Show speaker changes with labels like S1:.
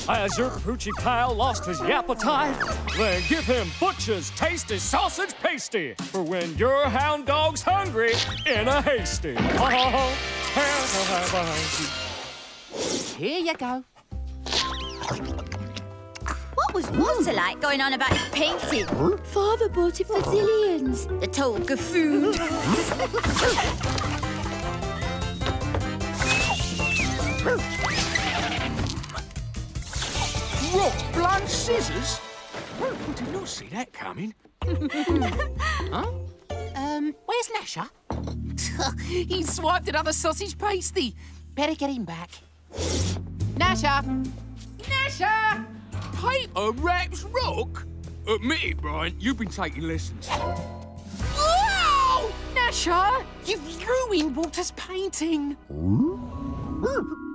S1: Has your poochie pal lost his appetite? Then give him Butcher's tasty sausage pasty for when your hound dog's hungry in a hasty.
S2: Here you go.
S3: What was Walter like going on about his painting?
S4: Father bought it for zillions.
S3: The total gaffoon.
S5: Rock, blood, scissors? I did not see that coming.
S2: Huh? Where's Gnasher? He swiped another sausage pasty. Better get him back. Gnasher! Gnasher!
S5: Paper wraps rock? Admit it, Brian, you've been taking lessons.
S2: Whoa! Gnasher, you've ruined Walter's painting.